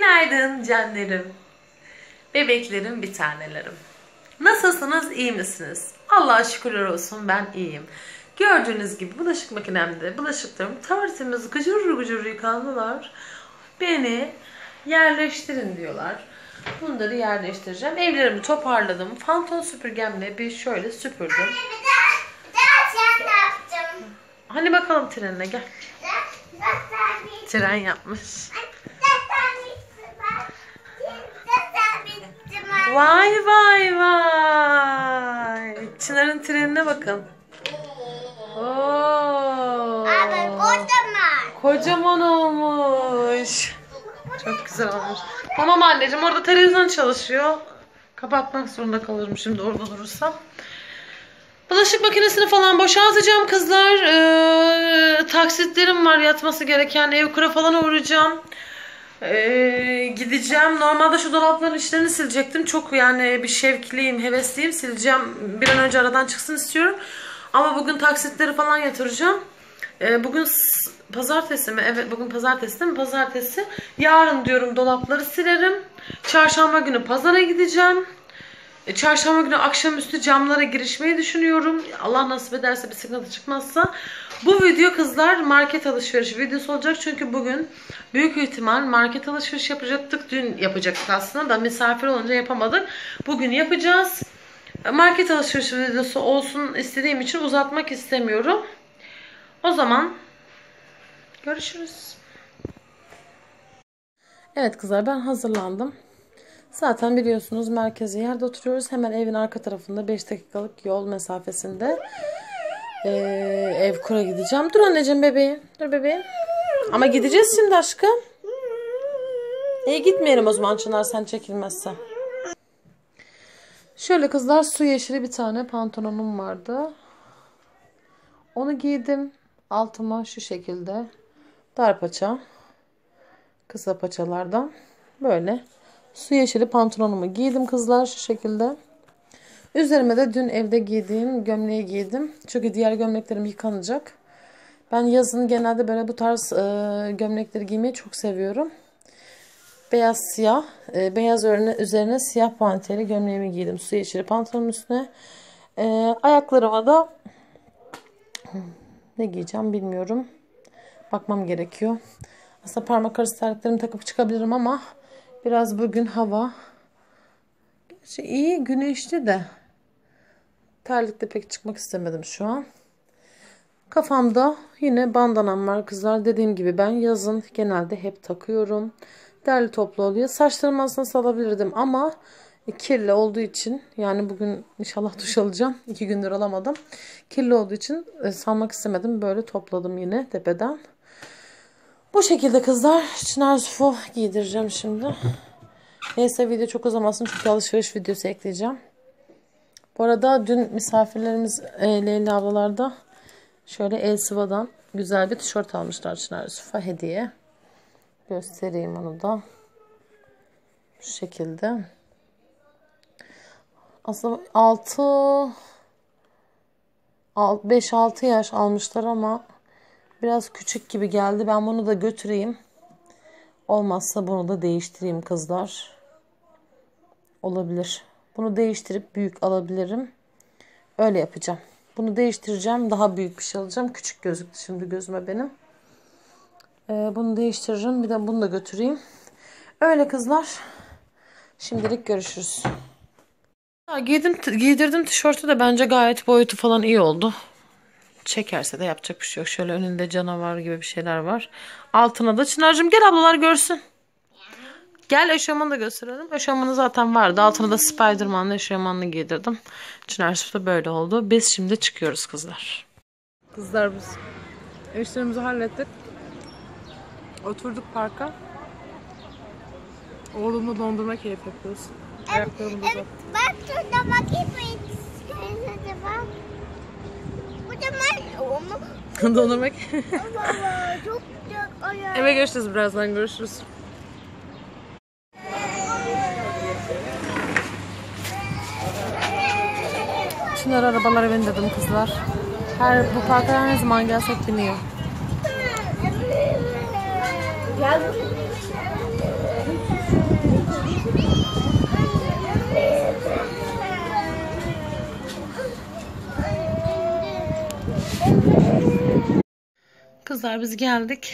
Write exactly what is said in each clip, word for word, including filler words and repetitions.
Günaydın canlarım. Bebeklerim, bir tanelerim. Nasılsınız, iyi misiniz? Allah'a şükürler olsun, ben iyiyim. Gördüğünüz gibi bulaşık makinemde bulaşıklarım tertemiz gıcır gıcır yıkandılar. Beni yerleştirin diyorlar. Bunları yerleştireceğim. Evlerimi toparladım. Fanton süpürgemle bir şöyle süpürdüm. Anne bir daha, bir daha tren yaptım. Hani bakalım trenine gel. Tren yapmış. Vay vay vay. Çınar'ın trenine bakın. Oo. Abi kocaman. Kocaman olmuş. Çok güzel olmuş. Tamam anneciğim, orada televizyon çalışıyor. Kapatmak zorunda kalırım şimdi orada durursam. Bulaşık makinesini falan boşaltacağım kızlar. Ee, taksitlerim var yatması gereken. Ev kura falan uğrayacağım. Ee, gideceğim. Normalde şu dolapların içlerini silecektim. Çok yani bir şevkliyim, hevesliyim. Sileceğim. Bir an önce aradan çıksın istiyorum. Ama bugün taksitleri falan yatıracağım. Ee, bugün pazartesi mi? Evet, bugün pazartesi değil mi? Pazartesi. Yarın diyorum dolapları silerim. Çarşamba günü pazara gideceğim. Çarşamba günü akşamüstü camlara girişmeyi düşünüyorum. Allah nasip ederse, bir sıkıntı çıkmazsa. Bu video kızlar market alışverişi videosu olacak. Çünkü bugün büyük ihtimal market alışverişi yapacaktık. Dün yapacaktık aslında da misafir olunca yapamadık. Bugün yapacağız. Market alışverişi videosu olsun istediğim için uzatmak istemiyorum. O zaman görüşürüz. Evet kızlar, ben hazırlandım. Zaten biliyorsunuz merkezi yerde oturuyoruz. Hemen evin arka tarafında beş dakikalık yol mesafesinde ee, ev kura gideceğim. Dur anneciğim bebeğim. Dur bebeğim. Ama gideceğiz şimdi aşkım. İyi gitmeyelim o zaman Çınar, sen çekilmezsen. Şöyle kızlar, su yeşili bir tane pantolonum vardı. Onu giydim. Altıma şu şekilde dar paça, kısa paçalardan böyle su yeşili pantolonumu giydim kızlar şu şekilde. Üzerime de dün evde giydiğim gömleği giydim. Çünkü diğer gömleklerim yıkanacak. Ben yazın genelde böyle bu tarz e, gömlekleri giymeyi çok seviyorum. Beyaz siyah, e, beyaz örne, üzerine siyah puantiyeli gömleğimi giydim. Su yeşili pantolonun üstüne. E, ayaklarıma da ne giyeceğim bilmiyorum. Bakmam gerekiyor. Aslında parmak arası terliklerimi takıp çıkabilirim ama biraz bugün hava gerçi iyi, güneşli de terlikle pek çıkmak istemedim şu an. Kafamda yine bandanam var kızlar. Dediğim gibi ben yazın genelde hep takıyorum. Derli toplu oluyor. Saçlarımı aslında salabilirdim ama kirli olduğu için, yani bugün inşallah duş alacağım. iki gündür alamadım. Kirli olduğu için salmak istemedim. Böyle topladım yine tepeden. Bu şekilde kızlar. Çınar Zufo giydireceğim şimdi. Neyse video çok uzamasın çünkü alışveriş videosu ekleyeceğim. Bu arada dün misafirlerimiz e, Leyla ablalarda şöyle Elsiva'dan güzel bir tişört almışlar Çınar Zufo hediye. Göstereyim onu da. Şu şekilde. Aslında altı beş altı yaş almışlar ama biraz küçük gibi geldi. Ben bunu da götüreyim. Olmazsa bunu da değiştireyim kızlar. Olabilir. Bunu değiştirip büyük alabilirim. Öyle yapacağım. Bunu değiştireceğim. Daha büyük bir şey alacağım. Küçük gözüktü şimdi gözüme benim. Ee, bunu değiştiririm. Bir de bunu da götüreyim. Öyle kızlar. Şimdilik görüşürüz. Ya, giydim, giydirdim tişörtü de bence gayet boyutu falan iyi oldu. Çekerse de yapacak bir şey yok. Şöyle önünde canavar gibi bir şeyler var. Altına da Çınar'cığım gel ablalar görsün. Gel eşofmanı da gösterelim. Eşofmanı zaten vardı. Altına da Spiderman'lı eşofmanını giydirdim. Çınar Zufo da böyle oldu. Biz şimdi çıkıyoruz kızlar. Kızlar biz işlerimizi hallettik. Oturduk parka. Oğlumla dondurma keyif yapıyoruz. Ayaklarımı da Evet, bak şurada bakayım acaba. Kocaman. dondurma Allah çok güzel ayağı. Eve görüşürüz, birazdan görüşürüz. Çınar arabalara bindirdim kızlar. Her bu parka her zaman gelsek biniyor. Gel. Kızlar biz geldik.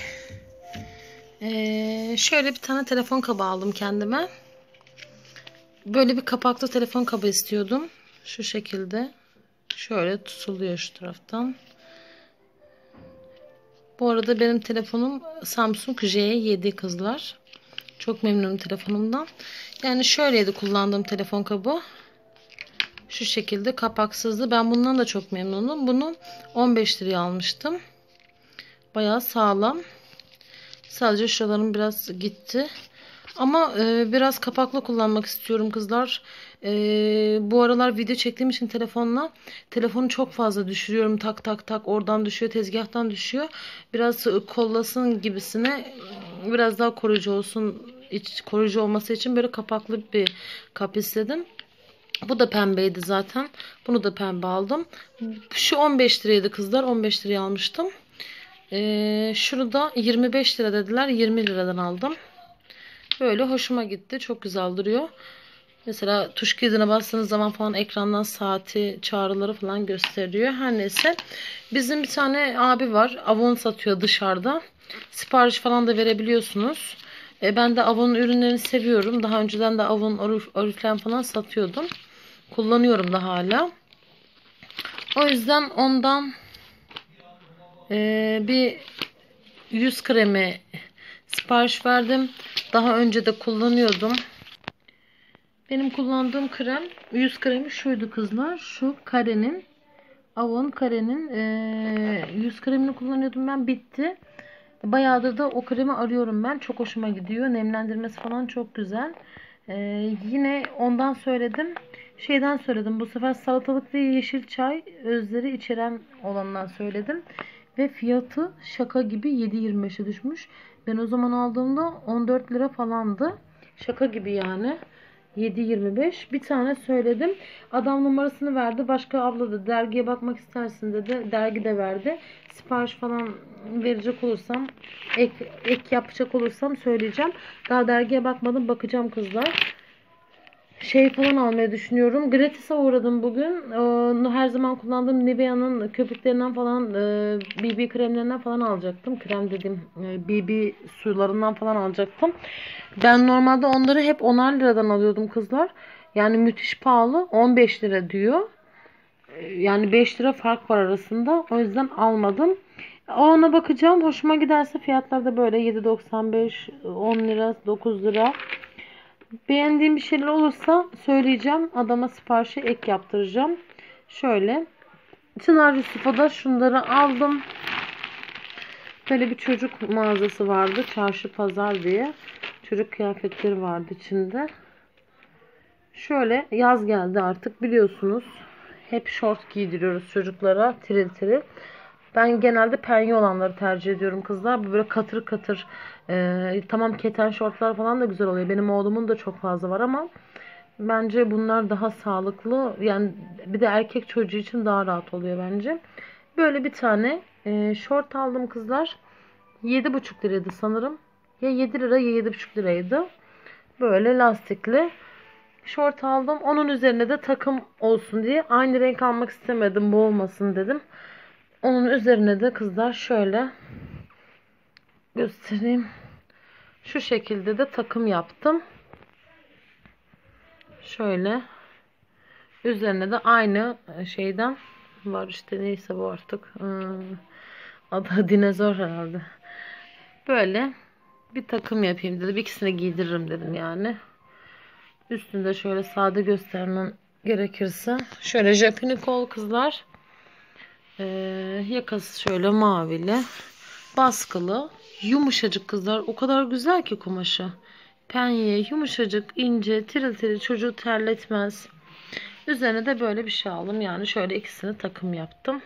Ee, şöyle bir tane telefon kabı aldım kendime. Böyle bir kapaklı telefon kabı istiyordum. Şu şekilde. Şöyle tutuluyor şu taraftan. Bu arada benim telefonum Samsung J yedi kızlar. Çok memnunum telefonumdan. Yani şöyleydi kullandığım telefon kabı. Şu şekilde kapaksızdı. Ben bundan da çok memnunum. Bunu on beş liraya almıştım. Bayağı sağlam. Sadece şuralarım biraz gitti. Ama e, biraz kapaklı kullanmak istiyorum kızlar. E, bu aralar video çektiğim için telefonla telefonu çok fazla düşürüyorum. Tak tak tak oradan düşüyor, tezgahtan düşüyor. Biraz kollasın gibisine, biraz daha koruyucu olsun, iç, koruyucu olması için böyle kapaklı bir kap istedim. Bu da pembeydi zaten. Bunu da pembe aldım. Şu on beş liraydı kızlar. on beş liraya almıştım. Ee, şunu da yirmi beş lira dediler. yirmi liradan aldım. Böyle hoşuma gitti. Çok güzel duruyor. Mesela tuş kilidine bastığınız zaman falan ekrandan saati, çağrıları falan gösteriyor. Her neyse. Bizim bir tane abi var. Avon satıyor dışarıda. Sipariş falan da verebiliyorsunuz. E, ben de Avon'un ürünlerini seviyorum. Daha önceden de Avon Oriflame falan satıyordum. Kullanıyorum da hala. O yüzden ondan e, bir yüz kremi sipariş verdim. Daha önce de kullanıyordum. Benim kullandığım krem, yüz kremi şuydu kızlar. Şu Kare'nin, Avon Kare'nin e, yüz kremini kullanıyordum ben. Bitti. Bayağıdır da o kremi arıyorum ben. Çok hoşuma gidiyor. Nemlendirmesi falan çok güzel. Ee, yine ondan söyledim. Şeyden söyledim. Bu sefer salatalık ve yeşil çay özleri içeren olandan söyledim. Ve fiyatı şaka gibi yedi yirmi beşe düşmüş. Ben o zaman aldığımda on dört lira falandı. Şaka gibi yani. yedi yirmi beş. Bir tane söyledim. Adam numarasını verdi. Başka abla da dergiye bakmak istersin dedi. Dergi de verdi. Sipariş falan verecek olursam, ek, ek yapacak olursam söyleyeceğim. Daha dergiye bakmadım. Bakacağım kızlar. Şey falan almayı düşünüyorum. Gratis'e uğradım bugün. Ee, her zaman kullandığım Nivea'nın köpüklerinden falan, e, B B kremlerinden falan alacaktım. Krem dediğim e, B B sularından falan alacaktım. Ben normalde onları hep onar liradan alıyordum kızlar. Yani müthiş pahalı. on beş lira diyor. Yani beş lira fark var arasında. O yüzden almadım. Ona bakacağım. Hoşuma giderse fiyatlar da böyle yedi doksan beş, on lira, dokuz lira. Beğendiğim bir şeyler olursa söyleyeceğim. Adama siparişi ek yaptıracağım. Şöyle. Çınar Yusuf'a şunları aldım. Böyle bir çocuk mağazası vardı. Çarşı pazar diye. Çocuk kıyafetleri vardı içinde. Şöyle yaz geldi artık biliyorsunuz. Hep şort giydiriyoruz çocuklara. Tiril tiril. Ben genelde penye olanları tercih ediyorum kızlar. Bu böyle katır katır. E, tamam keten şortlar falan da güzel oluyor. Benim oğlumun da çok fazla var ama bence bunlar daha sağlıklı. Yani bir de erkek çocuğu için daha rahat oluyor bence. Böyle bir tane e, şort aldım kızlar. yedi buçuk liraydı sanırım. Ya yedi lira ya yedi buçuk liraydı. Böyle lastikli şort aldım. Onun üzerine de takım olsun diye. Aynı renk almak istemedim. Bu olmasın dedim. Onun üzerine de kızlar şöyle göstereyim. Şu şekilde de takım yaptım. Şöyle. Üzerine de aynı şeyden var işte, neyse bu artık. Hmm. Adı dinozor herhalde. Böyle bir takım yapayım dedim. İkisini giydiririm dedim yani. Üstünde şöyle sade göstermem gerekirse. Şöyle Japini kol kızlar. Ee, yakası şöyle mavili. Baskılı. Yumuşacık kızlar. O kadar güzel ki kumaşı. Penye, yumuşacık, ince, tiril tiril, çocuğu terletmez. Üzerine de böyle bir şey aldım. Yani şöyle ikisini takım yaptım.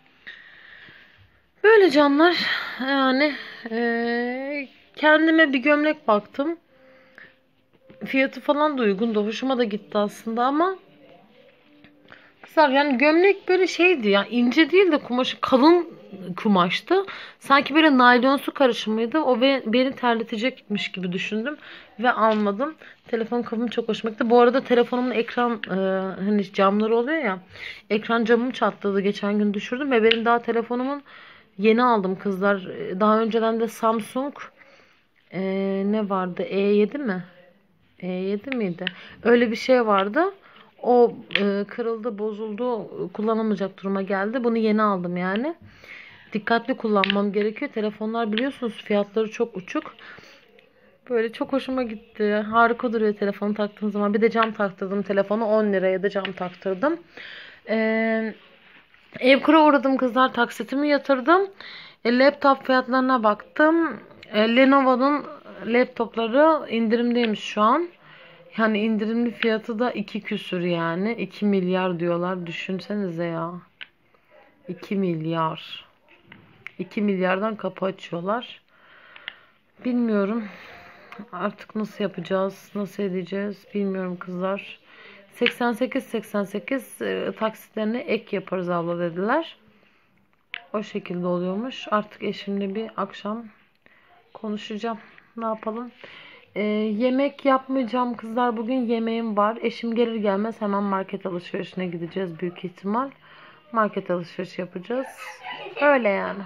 Böyle canlar. Yani ee, kendime bir gömlek baktım. Fiyatı falan da uygundu. Hoşuma da gitti aslında ama kızlar yani gömlek böyle şeydi ya, ince değil de kumaşı kalın kumaştı. Sanki böyle naylonsu karışımıydı. O be, beni terletecekmiş gibi düşündüm ve almadım. Telefon kabım çok hoşuma gitti. Bu arada telefonumun ekran e, hani camları oluyor ya. Ekran camım çatladı. Geçen gün düşürdüm ve benim daha telefonumun yeni aldım kızlar. Daha önceden de Samsung e, ne vardı? E yedi mi? E yedi miydi? Öyle bir şey vardı. O e, kırıldı, bozuldu, kullanılmayacak duruma geldi. Bunu yeni aldım yani. Dikkatli kullanmam gerekiyor. Telefonlar biliyorsunuz fiyatları çok uçuk. Böyle çok hoşuma gitti. Harika duruyor telefonu taktığım zaman. Bir de cam taktırdım telefonu. on liraya da cam taktırdım. Ee, Evkura uğradım kızlar. Taksitimi yatırdım. E, laptop fiyatlarına baktım. E, Lenovo'nun laptopları indirimdeymiş şu an. Yani indirimli fiyatı da iki küsür yani. iki milyar diyorlar. Düşünsenize ya. iki milyar. iki milyardan kapı açıyorlar. Bilmiyorum. Artık nasıl yapacağız? Nasıl edeceğiz? Bilmiyorum kızlar. seksen sekiz seksen sekiz e, taksitlerine ek yaparız abla dediler. O şekilde oluyormuş. Artık eşimle bir akşam konuşacağım. Ne yapalım? Ee, yemek yapmayacağım kızlar. Bugün yemeğim var. Eşim gelir gelmez hemen market alışverişine gideceğiz büyük ihtimal. Market alışveriş yapacağız. Öyle yani.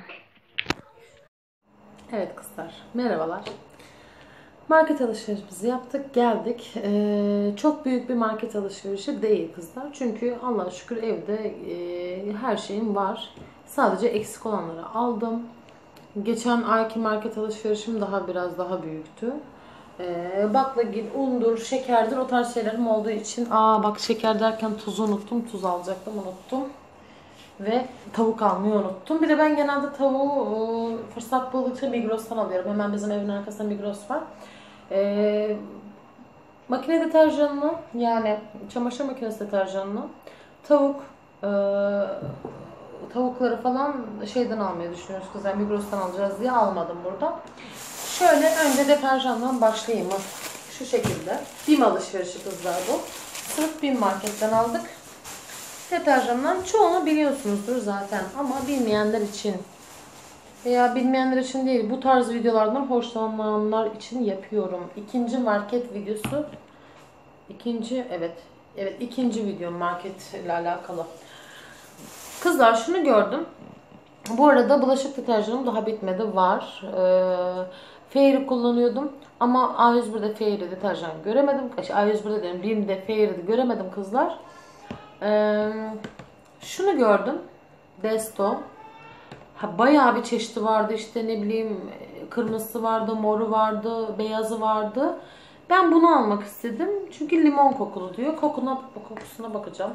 Evet kızlar. Merhabalar. Market alışverişimizi yaptık. Geldik. Ee, çok büyük bir market alışverişi değil kızlar. Çünkü Allah'a şükür evde e, her şeyim var. Sadece eksik olanları aldım. Geçen ayki market alışverişim daha biraz daha büyüktü. Ee, baklagil, undur, şekerdir o tarz şeylerim olduğu için. Aa bak şeker derken tuzu unuttum. Tuz alacaktım unuttum. Ve tavuk almayı unuttum. Bir de ben genelde tavuğu e, fırsat buldukça Migros'tan alıyorum. Hemen bizim evin arkasında Migros var. E, makine deterjanını yani çamaşır makinesi deterjanını tavuk e, tavukları falan şeyden almayı düşünüyoruz kızlar. Migros'tan alacağız diye almadım burada. Şöyle önce deterjandan başlayayım. Şu şekilde. BİM alışverişi kızlar bu. Sırf BİM marketten aldık. Deterjandan çoğunu biliyorsunuzdur zaten. Ama bilmeyenler için veya bilmeyenler için değil, bu tarz videolardan hoşlananlar için yapıyorum. İkinci market videosu. İkinci, evet. Evet, ikinci video market ile alakalı. Kızlar şunu gördüm. Bu arada bulaşık deterjanım daha bitmedi. Var. Ee, Fairy kullanıyordum. Ama A yüz bir'de Fairy deterjan göremedim. A yüz bir'de dedim. BİM'de Fairy'de göremedim kızlar. Ee, şunu gördüm. Desto. Ha, bayağı bir çeşidi vardı. İşte ne bileyim kırmızısı vardı, moru vardı, beyazı vardı. Ben bunu almak istedim. Çünkü limon kokulu diyor. Kokuna, kokusuna bakacağım.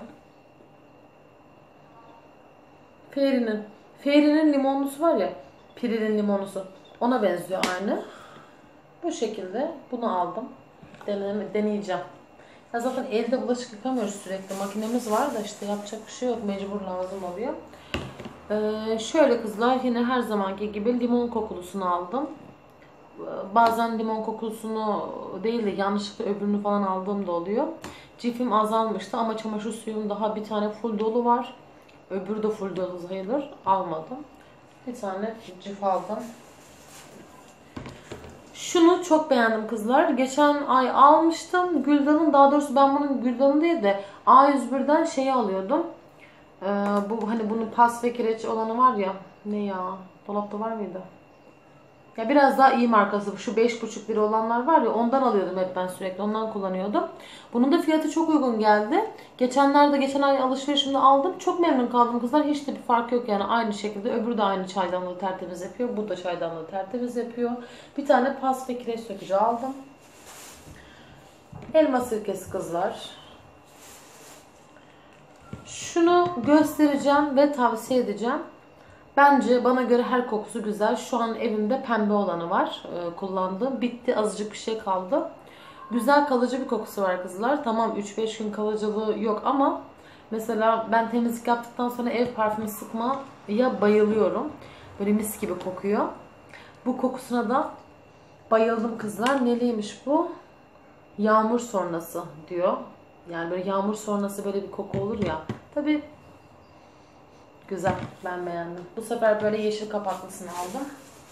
Fairy'nin. Fairy'nin limonlusu var ya. Pirinin limonlusu. Ona benziyor aynı. Bu şekilde bunu aldım. Deneme, deneyeceğim. Ya zaten elde bulaşık yıkamıyoruz sürekli. Makinemiz var da işte yapacak bir şey yok. Mecbur lazım oluyor. Ee, şöyle kızlar yine her zamanki gibi limon kokulusunu aldım. Bazen limon kokulusunu değil de yanlışlıkla öbürünü falan aldığım da oluyor. Cifim azalmıştı ama çamaşır suyum daha bir tane full dolu var. Öbürü de full dolu sayılır. Almadım. Bir tane cif aldım. Şunu çok beğendim kızlar. Geçen ay almıştım. Güldan'ın, daha doğrusu ben bunun Güldan'ın değil de A yüz bir'den şeyi alıyordum. Ee, bu hani bunun pas ve kireç olanı var ya. Ne ya? Dolapta var mıydı? Ya biraz daha iyi markası. Şu beş buçuk lira olanlar var ya, ondan alıyordum hep ben sürekli. Ondan kullanıyordum. Bunun da fiyatı çok uygun geldi. Geçenlerde geçen ay alışverişimde aldım. Çok memnun kaldım kızlar. Hiç de bir fark yok yani. Aynı şekilde öbürü de aynı çaydanlığı tertemiz yapıyor. Bu da çaydanlığı tertemiz yapıyor. Bir tane pas ve kireç sökücü aldım. Elma sirkesi kızlar. Şunu göstereceğim ve tavsiye edeceğim. Bence bana göre her kokusu güzel. Şu an evimde pembe olanı var. E, kullandığım. Bitti. Azıcık bir şey kaldı. Güzel kalıcı bir kokusu var kızlar. Tamam üç beş gün kalıcılığı yok ama mesela ben temizlik yaptıktan sonra ev parfümü sıkmaya bayılıyorum. Böyle mis gibi kokuyor. Bu kokusuna da bayıldım kızlar. Neliymiş bu? Yağmur sonrası diyor. Yani böyle yağmur sonrası böyle bir koku olur ya. Tabii Güzel. Ben beğendim. Bu sefer böyle yeşil kapaklısını aldım.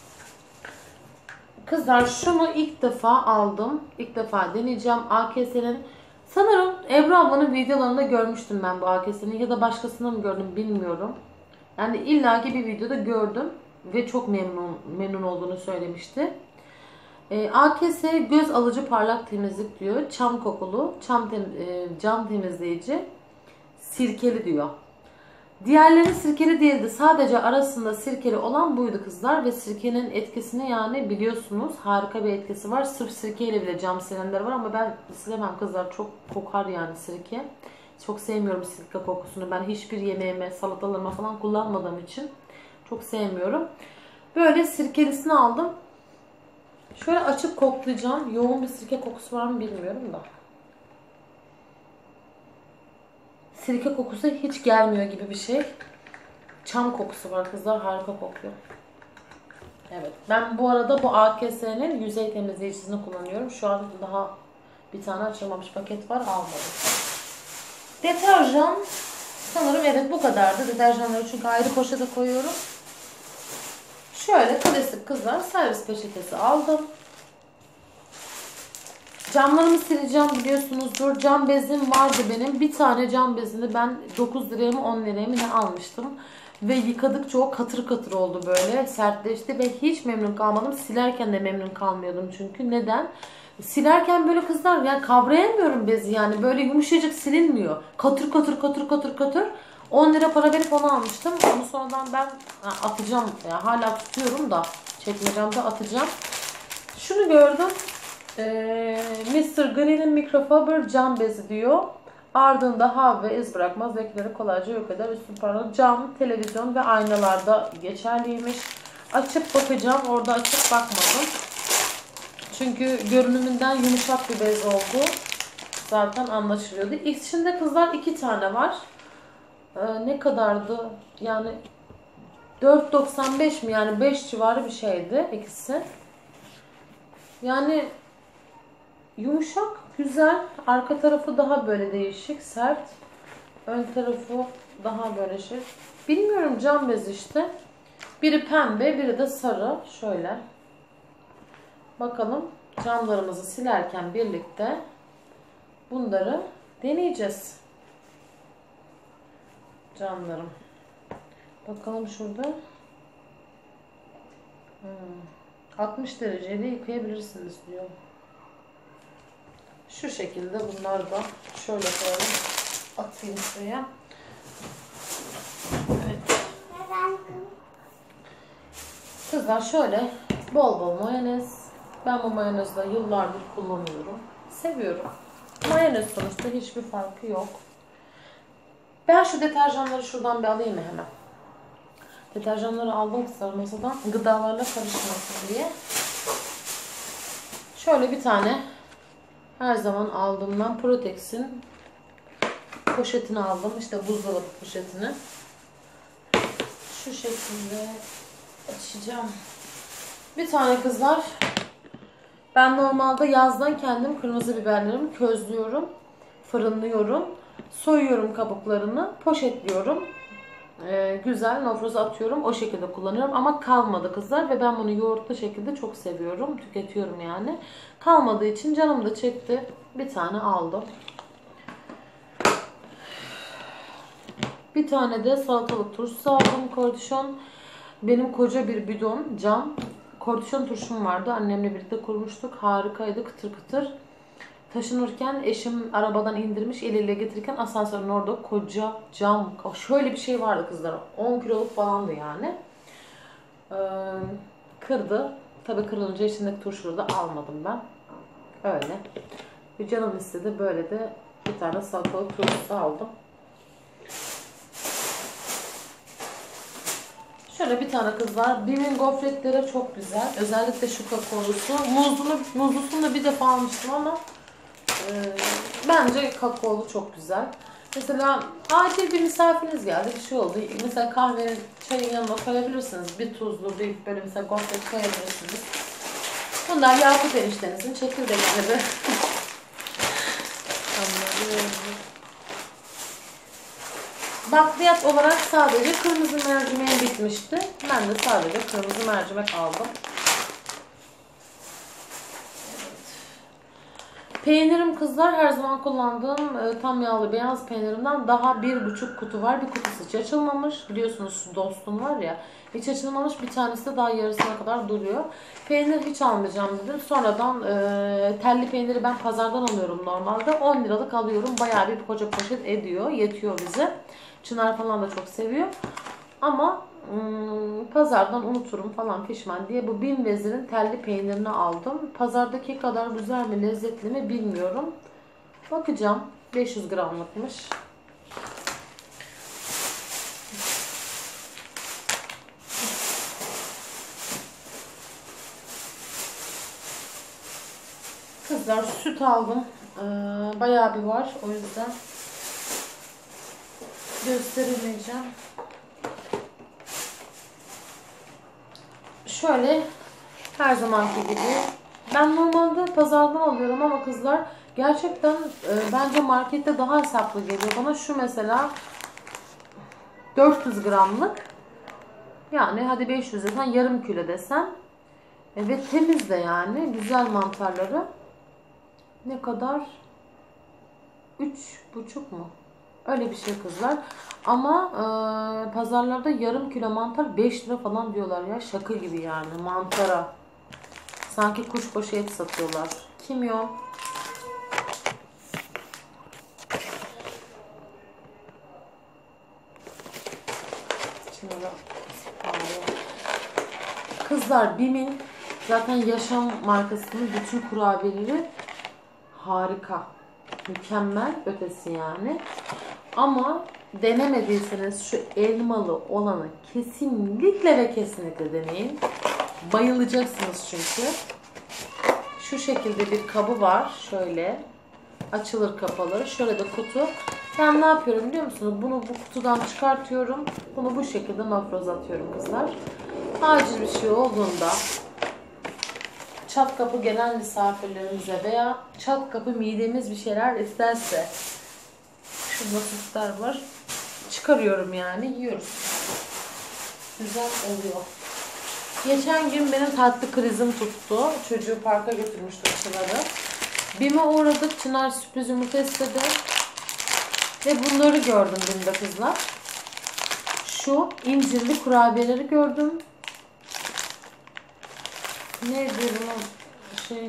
Kızlar şunu ilk defa aldım. İlk defa deneyeceğim. A K S'nin sanırım Ebru ablanın videolarında görmüştüm ben bu A K S'nin ya da başkasında mı gördüm bilmiyorum. Yani illaki bir videoda gördüm ve çok memnun memnun olduğunu söylemişti. E, A K S göz alıcı parlak temizlik diyor. Çam kokulu, çam tem e, cam temizleyici, sirkeli diyor. Diğerleri sirkeli değildi. Sadece arasında sirkeli olan buydu kızlar ve sirkenin etkisini yani biliyorsunuz harika bir etkisi var. Sırf sirkeyle bile cam silenler var ama ben silemem kızlar. Çok kokar yani sirke. Çok sevmiyorum sirke kokusunu. Ben hiçbir yemeğime, salatalarıma falan kullanmadığım için çok sevmiyorum. Böyle sirkelisini aldım. Şöyle açıp koklayacağım. Yoğun bir sirke kokusu var mı bilmiyorum da. Sirke kokusu hiç gelmiyor gibi bir şey. Çam kokusu var kızlar. Harika kokuyor. Evet. Ben bu arada bu A K S'nin yüzey temizleyicisini kullanıyorum. Şu an daha bir tane açılmamış paket var. Almadım. Deterjan sanırım evet bu kadardı. Deterjanları çünkü ayrı poşete koyuyorum. Şöyle klasik kızlar servis peçetesi aldım. Camlarımı sileceğim biliyorsunuzdur. Cam bezim vardı benim. Bir tane cam bezini ben dokuz liraya mı on liraya mı ne almıştım. Ve yıkadıkça o katır katır oldu böyle. Sertleşti ve hiç memnun kalmadım. Silerken de memnun kalmıyordum çünkü. Neden? Silerken böyle kızlar yani kavrayamıyorum bezi yani. Böyle yumuşacık silinmiyor. Katır katır katır katır katır. on lira para verip onu almıştım. Onu sonradan ben atacağım. Yani hala tutuyorum da çekmecemde atacağım. Şunu gördüm. Ee, mister Green'in mikrofiber cam bezi diyor. Ardında hava ve iz bırakmaz. Lekeleri kolayca yok eder. Üstü parlak cam, televizyon ve aynalarda geçerliymiş. Açıp bakacağım. Orada açıp bakmadım. Çünkü görünümünden yumuşak bir bez oldu. Zaten anlaşılıyordu. İçinde kızlar iki tane var. Ee, ne kadardı? Yani dört doksan beş mi? Yani beş civarı bir şeydi ikisi. Yani yumuşak, güzel. Arka tarafı daha böyle değişik, sert. Ön tarafı daha böyle şey. Bilmiyorum cam bez işte. Biri pembe, biri de sarı. Şöyle. Bakalım camlarımızı silerken birlikte bunları deneyeceğiz. Camlarım. Bakalım şurada. Hmm. altmış derecede yıkayabilirsiniz diyor. Şu şekilde bunlar da şöyle koyalım. Atayım şuraya. Evet. Kızlar şöyle bol bol mayonez. Ben bu mayonezle yıllardır kullanıyorum. Seviyorum. Mayonez sonuçta hiçbir farkı yok. Ben şu deterjanları şuradan bir alayım mı hemen? Deterjanları aldım kızlar masadan. Gıdalarla karışmasın diye. Şöyle bir tane her zaman aldığımdan Protex'in poşetini aldım. İşte buzdolabı poşetini. Şu şekilde açacağım. Bir tane kızlar. Ben normalde yazdan kendim kırmızı biberlerimi közlüyorum. Fırınlıyorum. Soyuyorum kabuklarını. Poşetliyorum. Ee, güzel nofroza atıyorum. O şekilde kullanıyorum. Ama kalmadı kızlar. Ve ben bunu yoğurtlu şekilde çok seviyorum. Tüketiyorum yani. Kalmadığı için canım da çekti. Bir tane aldım. Bir tane de salatalık turşusu aldım. Kortişon. Benim koca bir bidon cam. Kortişon turşum vardı. Annemle birlikte kurmuştuk. Harikaydı. Kıtır kıtır. Taşınırken eşim arabadan indirmiş. Eliyle getirirken asansörün orada koca cam. Şöyle bir şey vardı kızlar. on kiloluk falandı yani. Ee, kırdı. Tabii kırılınca içindeki turşuları da almadım ben. Öyle. Bir canım istedi. Böyle de bir tane salatalık turşusu aldım. Şöyle bir tane kız var. Bim'in gofretleri çok güzel. Özellikle şu kakaolusu. Muzlu, muzlusunu da bir defa almıştım ama e, bence kakaolu çok güzel. Mesela acil bir misafiriniz geldi. Bir şey oldu. Mesela kahvenin, çayın yanına koyabilirsiniz. Bir tuzlu, bir böyle mesela gofret koyabilirsiniz. Bunlar Yakup eniştenizin çekirdekleri. Bakliyat olarak sadece kırmızı mercimeğim bitmişti. Ben de sadece kırmızı mercimek aldım. Peynirim kızlar her zaman kullandığım e, tam yağlı beyaz peynirimden daha bir buçuk kutu var. Bir kutusu hiç açılmamış. Biliyorsunuz dostum var ya. Hiç açılmamış, bir tanesi de daha yarısına kadar duruyor. Peynir hiç almayacağım dedim. Sonradan e, telli peyniri ben pazardan alıyorum normalde. on liralık alıyorum. Bayağı bir koca poşet ediyor. Yetiyor bize. Çınar falan da çok seviyor. Ama Hmm, pazardan unuturum falan pişman diye bu Bin Vezir'in telli peynirini aldım. Pazardaki kadar güzel mi, lezzetli mi bilmiyorum. Bakacağım. beş yüz gramlıkmış. Kızlar süt aldım. Ee, bayağı bir var. O yüzden gösteremeyeceğim. Şöyle her zamanki gibi. Ben normalde pazardan alıyorum ama kızlar gerçekten e, bence markette daha hesaplı geliyor bana. Şu mesela dört yüz gramlık. Yani hadi beş yüz desen, yarım kilo desen. E, ve temiz de yani. Güzel mantarları. Ne kadar? üç buçuk mu? Öyle bir şey kızlar. Ama e, pazarlarda yarım kilo mantar beş lira falan diyorlar ya. Şaka gibi yani mantara. Sanki kuşbaşı et satıyorlar. Kimyon. Kızlar Bim'in zaten Yaşam markasının bütün kurabiyeleri harika. Mükemmel ötesi yani. Ama denemediyseniz şu elmalı olanı kesinlikle ve kesinlikle deneyin. Bayılacaksınız çünkü. Şu şekilde bir kabı var. Şöyle. Açılır kapalı. Şöyle de kutu. Ben ne yapıyorum biliyor musunuz? Bunu bu kutudan çıkartıyorum. Bunu bu şekilde nafroza atıyorum kızlar. Acil bir şey olduğunda çat kapı gelen misafirlerimize veya çat kapı midemiz bir şeyler isterse, şurada sütler var, çıkarıyorum yani, yiyoruz. Güzel oluyor. Geçen gün benim tatlı krizim tuttu. Çocuğu parka götürmüştüm Çınar'ı. Bim'e uğradık. Çınar sürpriz yumurta istedi. Ve bunları gördüm Bim'de kızlar. Şu incirli kurabiyeleri gördüm. Neydi bunun şey?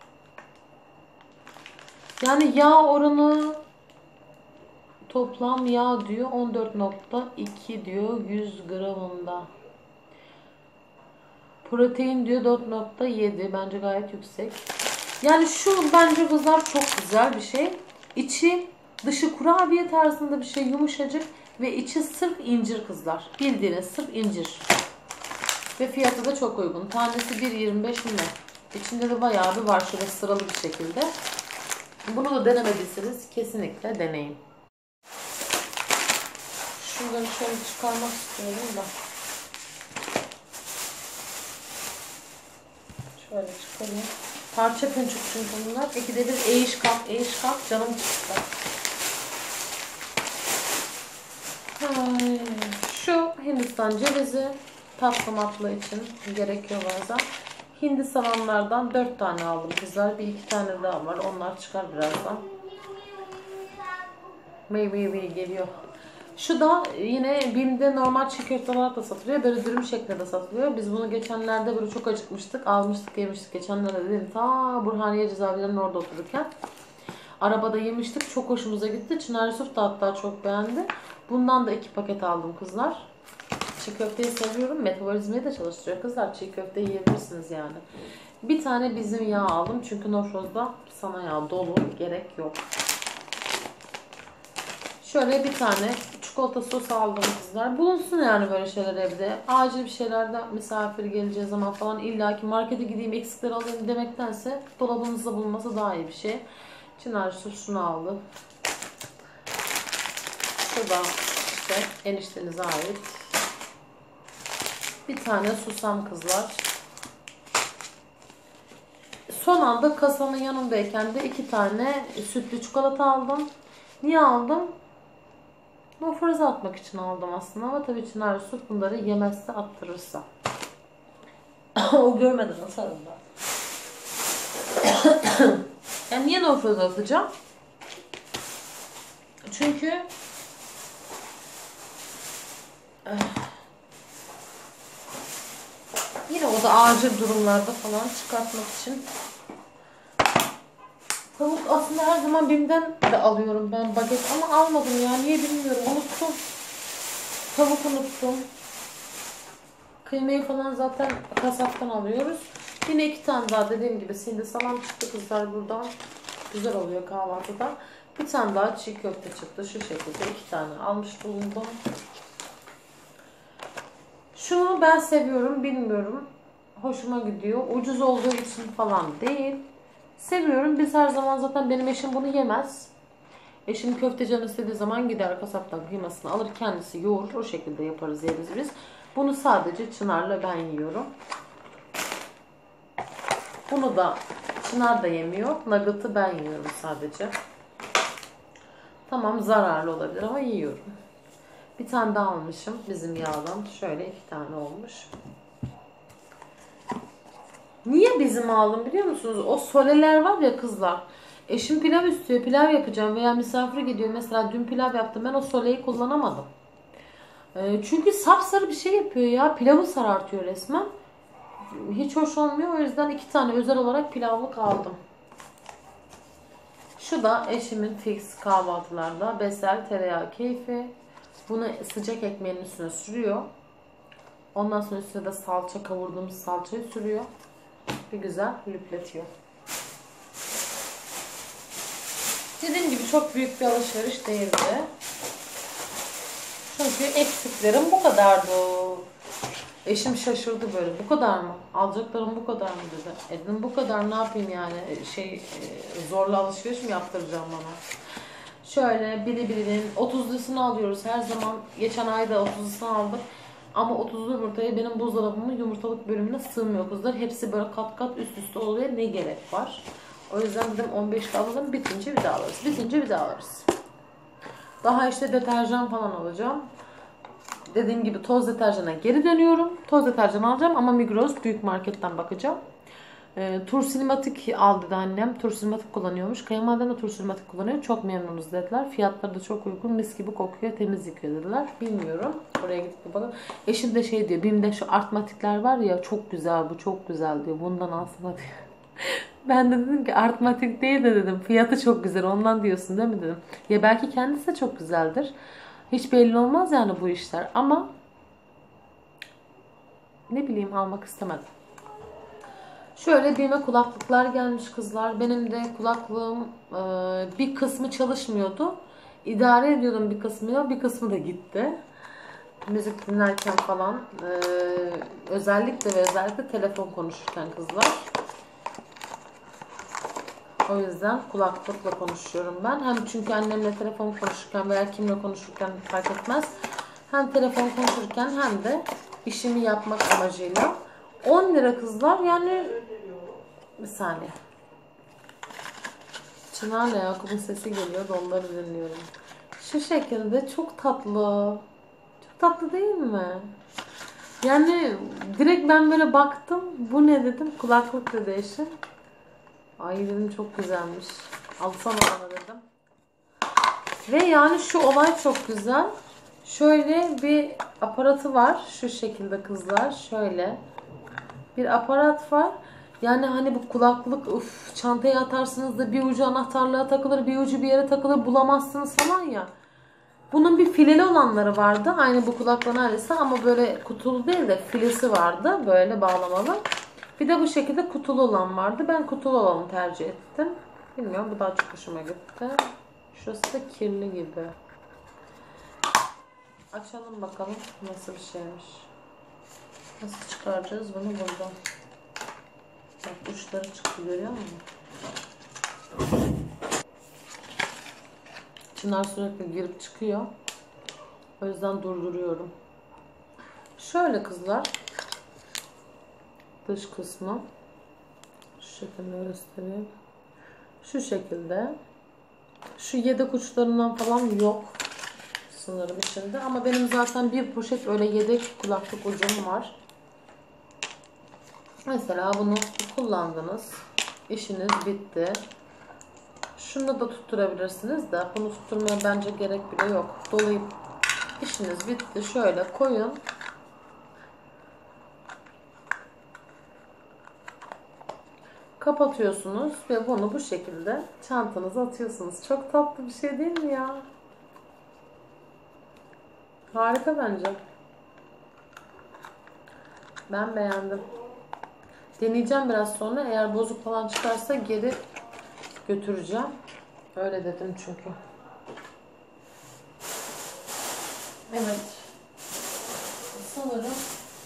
Yani yağ oranı, toplam yağ diyor on dört nokta iki diyor yüz gramında. Protein diyor dört nokta yedi. Bence gayet yüksek. Yani şu bence kızlar çok güzel bir şey. İçi dışı kurabiye tarzında bir şey, yumuşacık ve içi sırf incir kızlar. Bildiğiniz sırf incir. Ve fiyatı da çok uygun. Tanesi bir yirmi beş mi? İçinde de bayağı bir var şöyle sıralı bir şekilde. Bunu da denemediyseniz kesinlikle deneyin. Şunları şöyle çıkarmak istiyorum da. Şöyle çıkarayım. Parça pünçük çünkü bunlar. İkide bir eğiş kalk eğiş kalk canım çıktı. Ay, şu Hindistan cevizi tatlı matlı için gerekiyor bazen. Hindi salamlardan dört tane aldım kızlar. Bir iki tane daha var. Onlar çıkar birazdan. Meyve geliyor. Şu da yine Bim'de normal çiğ köfte olarak da satılıyor. Böyle dürüm şeklinde de satılıyor. Biz bunu geçenlerde böyle çok acıkmıştık. Almıştık yemiştik. Geçenlerde dedim ta Burhaniye cezaevlerinin orada otururken. Arabada yemiştik. Çok hoşumuza gitti. Çınar Yusuf da hatta çok beğendi. Bundan da iki paket aldım kızlar. Çiğ köfteyi seviyorum. Metabolizmayı da çalıştırıyor kızlar. Çiğ köfte yiyebilirsiniz yani. Bir tane bizim yağ aldım. Çünkü nofrozda sana yağ dolu. Gerek yok. Şöyle bir tane çikolata sosu aldım kızlar. Bulunsun yani böyle şeyler evde. Acil bir şeylerde misafir geleceği zaman falan illaki markete gideyim eksikleri alayım demektense dolabınızda bulunması daha iyi bir şey. Çınar Yusuf şunu aldı. Şu da işte eniştenize ait. Bir tane susam kızlar. Son anda kasanın yanındayken de iki tane sütlü çikolata aldım. Niye aldım? Mufraza atmak için aldım aslında ama tabii Çınar Yusuf bunları yemezse attırırsa. O görmeden atarım ben. Yani niye mufraza atacağım? Çünkü yine o da acil durumlarda falan çıkartmak için. Tavuk aslında her zaman BİM'den de alıyorum ben baget ama almadım ya. Niye bilmiyorum. Unuttum. Tavuk unuttum. Kıymayı falan zaten kasaptan alıyoruz. Yine iki tane daha dediğim gibi şimdi salam çıktı kızlar buradan. Güzel oluyor kahvaltıda. Bir tane daha çiğ köfte çıktı. Şu şekilde iki tane almış bulundum. Şunu ben seviyorum. Bilmiyorum. Hoşuma gidiyor. Ucuz olduğu için falan değil. Seviyorum. Biz her zaman zaten benim eşim bunu yemez. Eşim köfte canı istediği zaman gider kasaptan kıymasını alır kendisi yoğurur. O şekilde yaparız yeriz biz. Bunu sadece Çınar'la ben yiyorum. Bunu da Çınar da yemiyor. Nugget'ı ben yiyorum sadece. Tamam zararlı olabilir ama yiyorum. Bir tane daha almışım bizim yağdan. Şöyle iki tane olmuş. Niye bizim aldım biliyor musunuz? O soleler var ya kızlar. Eşim pilav istiyor. Pilav yapacağım veya misafir gidiyor. Mesela dün pilav yaptım. Ben o soleyi kullanamadım. Çünkü sapsarı bir şey yapıyor ya. Pilavı sarartıyor resmen. Hiç hoş olmuyor. O yüzden iki tane özel olarak pilavlık aldım. Şu da eşimin fix kahvaltılarda. Besel tereyağı keyfi. Bunu sıcak ekmeğin üstüne sürüyor. Ondan sonra üstüne de salça, kavurduğumuz salçayı sürüyor. Bir güzel lüpletiyor. Dediğim gibi çok büyük bir alışveriş değildi. Çünkü eksiklerim bu kadardı. Eşim şaşırdı böyle. Bu kadar mı? Alacaklarım bu kadar mı dedi. E dedim bu kadar ne yapayım yani? Şey zorla alışveriş mi yaptıracağım bana? Şöyle biri birinin otuzlusunu alıyoruz. Her zaman geçen ayda otuzlusunu aldık. Ama otuzlu yumurtaya benim buzdolabımın yumurtalık bölümüne sığmıyor kızlar. Hepsi böyle kat kat üst üste oluyor. Ne gerek var? O yüzden dedim on beşte alalım. Bitince bir daha alırız. Bitince bir daha alırız. Daha işte deterjan falan alacağım. Dediğim gibi toz deterjana geri dönüyorum. Toz deterjan alacağım ama Migros büyük marketten bakacağım. E, Tur Sinematik al dedi annem. Tur Sinematik kullanıyormuş. Kayınvalidem de Tur Sinematik kullanıyor. Çok memnunuz dediler. Fiyatları da çok uygun. Mis gibi kokuyor. Temiz yıkıyor dediler. Bilmiyorum. Oraya gidip bakalım. Eşim de şey diyor. BİM'de şu Artmatikler var ya çok güzel bu çok güzel diyor. Bundan alsana diyor. Ben de dedim ki Artmatik değil de dedim. Fiyatı çok güzel. Ondan diyorsun değil mi dedim. Ya belki kendisi de çok güzeldir. Hiç belli olmaz yani bu işler. Ama ne bileyim almak istemedim. Şöyle BİM'e kulaklıklar gelmiş kızlar. Benim de kulaklığım e, bir kısmı çalışmıyordu. İdare ediyordum bir kısmıyla. Bir kısmı da gitti. Müzik dinlerken falan. E, özellikle ve özellikle telefon konuşurken kızlar. O yüzden kulaklıkla konuşuyorum ben. Hem çünkü annemle telefon konuşurken veya kimle konuşurken fark etmez. Hem telefon konuşurken hem de işimi yapmak amacıyla. on lira kızlar yani bir saniye. Çınar'la Yakup'un sesi geliyor da onları dinliyorum. Şu şekilde çok tatlı. Çok tatlı değil mi? Yani direkt ben böyle baktım. Bu ne dedim? Kulaklık dedi eşim. Ay dedim çok güzelmiş. Alsana bana dedim. Ve yani şu olay çok güzel. Şöyle bir aparatı var. Şu şekilde kızlar. Şöyle. Bir aparat var. Yani hani bu kulaklık uf, çantaya atarsınız da bir ucu anahtarlığa takılır, bir ucu bir yere takılır bulamazsınız falan ya. Bunun bir fileli olanları vardı. Aynı bu kulaklığın aynısı ama böyle kutulu değil de filesi vardı. Böyle bağlamalı. Bir de bu şekilde kutulu olan vardı. Ben kutulu olanı tercih ettim. Bilmiyorum bu daha çok hoşuma gitti. Şurası da kirli gibi. Açalım bakalım nasıl bir şeymiş. Nasıl çıkaracağız bunu buradan? Bak uçları çıktı görüyor musun? Çınar sürekli girip çıkıyor. O yüzden durduruyorum. Şöyle kızlar. Dış kısmı. Şu şekilde göstereyim. Şu şekilde. Şu yedek uçlarından falan yok. sanırım içinde. Ama benim zaten bir poşet öyle yedek kulaklık ucum var. Mesela bunu kullandınız. İşiniz bitti. Şunu da tutturabilirsiniz de bunu tutturmaya bence gerek bile yok. Dolayıp işiniz bitti. Şöyle koyun. Kapatıyorsunuz ve bunu bu şekilde çantanıza atıyorsunuz. Çok tatlı bir şey değil mi ya? Harika bence. Ben beğendim. Deneyeceğim biraz sonra. Eğer bozuk falan çıkarsa geri götüreceğim. Öyle dedim çünkü. Evet. Sanırım.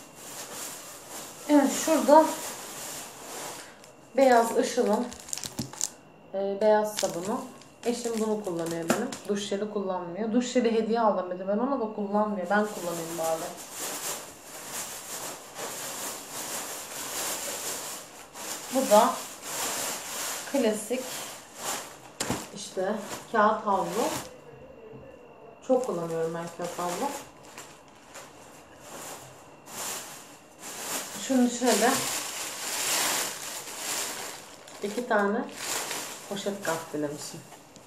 Evet, şurada beyaz ışılın e, beyaz sabunu. Eşim bunu kullanıyor benim. Duş jeli kullanmıyor. Duş jeli hediye aldım dedi. Ben ona da kullanmıyor. Ben kullanayım bari. Bu da klasik işte kağıt havlu. Çok kullanıyorum ben kağıt havlu. Şunun içine de iki tane poşet gaffelemişim.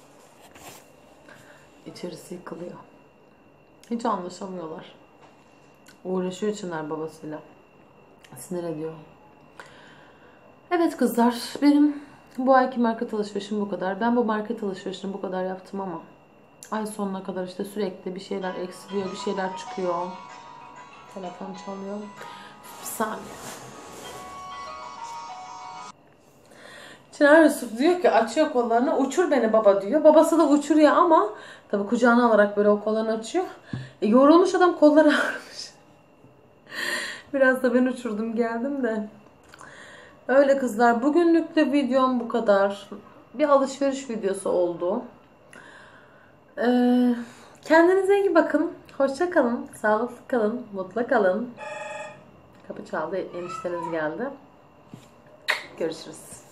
İçerisi yıkılıyor. Hiç anlaşamıyorlar. Uğraşıyor Çınar babasıyla. Sinir ediyor. Evet kızlar, benim bu ayki market alışverişim bu kadar. Ben bu market alışverişini bu kadar yaptım ama ay sonuna kadar işte sürekli bir şeyler eksiliyor, bir şeyler çıkıyor. Telefon çalıyor. Bir saniye. Çınar Yusuf diyor ki açıyor kollarını, uçur beni baba diyor. Babası da uçuruyor ama tabii kucağına alarak böyle o kollarını açıyor. E, yorulmuş adam, kolları ağrımış. Biraz da ben uçurdum geldim de. Öyle kızlar, bugünlük de videom bu kadar. Bir alışveriş videosu oldu. Ee, kendinize iyi bakın. Hoşça kalın. Sağlıklı kalın. Mutlu kalın. Kapı çaldı. Enişteniz geldi. Görüşürüz.